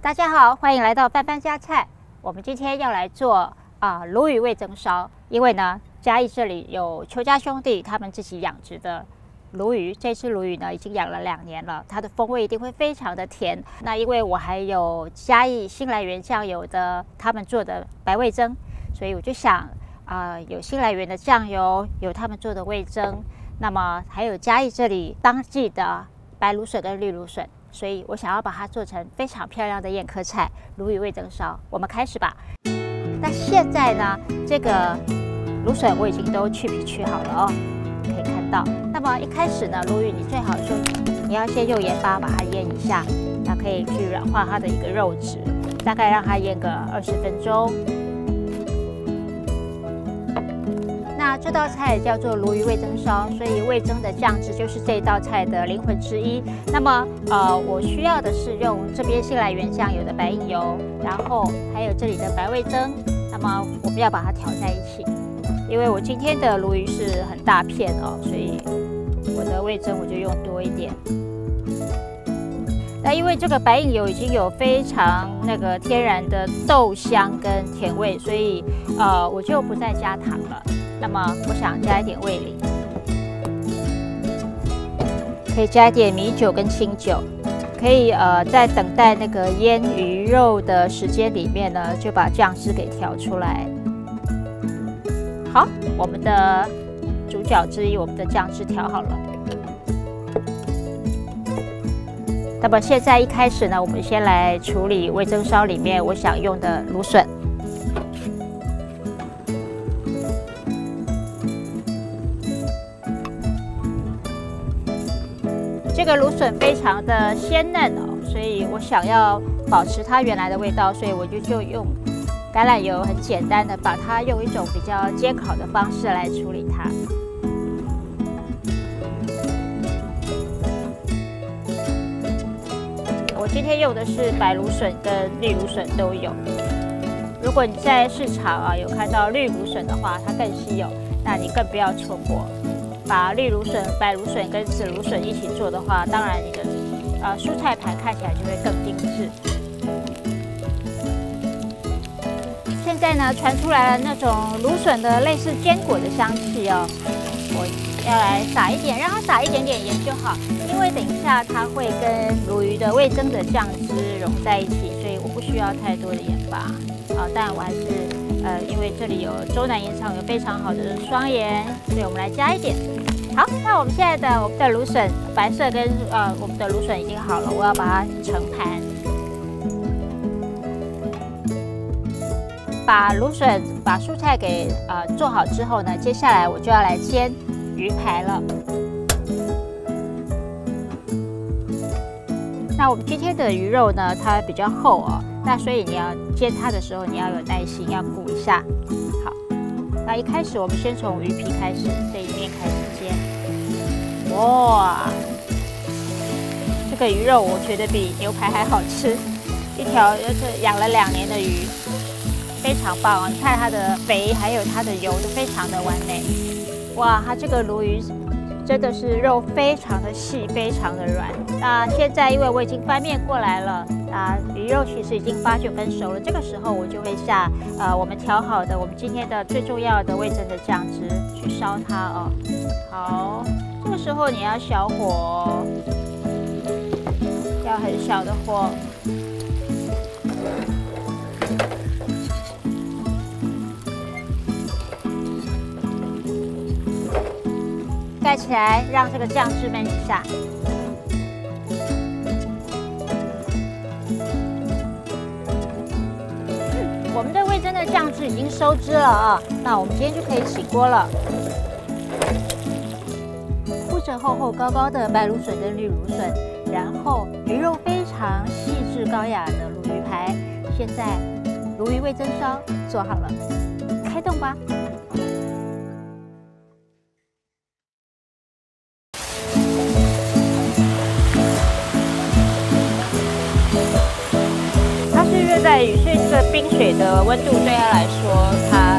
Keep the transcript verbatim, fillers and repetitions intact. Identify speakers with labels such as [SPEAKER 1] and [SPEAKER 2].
[SPEAKER 1] 大家好，欢迎来到范范家菜。我们今天要来做啊鲈鱼味噌烧，因为呢嘉义这里有邱家兄弟他们自己养殖的鲈鱼，这只鲈鱼呢已经养了两年了，它的风味一定会非常的甜。那因为我还有嘉义新来源酱油的他们做的白味噌，所以我就想啊、呃、有新来源的酱油，有他们做的味噌，那么还有嘉义这里当季的白芦笋跟绿芦笋。 所以我想要把它做成非常漂亮的宴客菜——鲈鱼味噌烧。我们开始吧。那现在呢，这个芦笋我已经都去皮去好了哦，可以看到。那么一开始呢，鲈鱼你最好就你要先用盐巴把它腌一下，那可以去软化它的一个肉质，大概让它腌个二十分钟。 那这道菜叫做鲈鱼味噌烧，所以味噌的酱汁就是这道菜的灵魂之一。那么，呃，我需要的是用这边新来源酱油的白印油，然后还有这里的白味噌。那么我们要把它调在一起，因为我今天的鲈鱼是很大片哦，所以我的味噌我就用多一点。那因为这个白印油已经有非常那个天然的豆香跟甜味，所以呃我就不再加糖了。 那么我想加一点味淋，可以加一点米酒跟清酒，可以呃在等待那个腌鱼肉的时间里面呢，就把酱汁给调出来。好，我们的主角之一，我们的酱汁调好了。那么现在一开始呢，我们先来处理味噌烧里面我想用的芦笋。 这个芦笋非常的鲜嫩哦，所以我想要保持它原来的味道，所以我就就用橄榄油很简单的把它用一种比较煎烤的方式来处理它。我今天用的是白芦笋跟绿芦笋都有。如果你在市场啊有看到绿芦笋的话，它更稀有，那你更不要错过。 把绿芦笋、白芦笋跟紫芦笋一起做的话，当然你的呃蔬菜盘看起来就会更精致。现在呢，传出来了那种芦笋的类似坚果的香气哦，我要来撒一点，让它撒一点点盐就好，因为等一下它会跟鲈鱼的味噌的酱汁融在一起，所以我不需要太多的盐巴啊，但我还是。 呃，因为这里有洲南盐场有非常好的双盐，所以我们来加一点。好，那我们现在的我们的芦笋白色跟呃我们的芦笋已经好了，我要把它盛盘。把芦笋把蔬菜给呃做好之后呢，接下来我就要来煎鱼排了。那我们今天的鱼肉呢，它比较厚哦。 那所以你要煎它的时候，你要有耐心，要顾一下。好，那一开始我们先从鱼皮开始，这一面开始煎。哇，这个鱼肉我觉得比牛排还好吃。一条就是养了两年的鱼，非常棒哦！你看它的肥还有它的油都非常的完美。哇，它这个鲈鱼。 真的是肉非常的细，非常的软。那现在因为我已经翻面过来了，啊，鱼肉其实已经八九分熟了。这个时候我就会下呃我们调好的我们今天的最重要的味噌的酱汁去烧它哦。好，这个时候你要小火，要很小的火。 盖起来，让这个酱汁焖一下。嗯，我们的味噌的酱汁已经收汁了啊，那我们今天就可以起锅了。铺着厚厚高高的白芦笋跟绿芦笋，然后鱼肉非常细致高雅的鲈鱼排。现在鲈鱼味噌烧做好了，开动吧！ 热带鱼，所以这个冰水的温度对它来说，它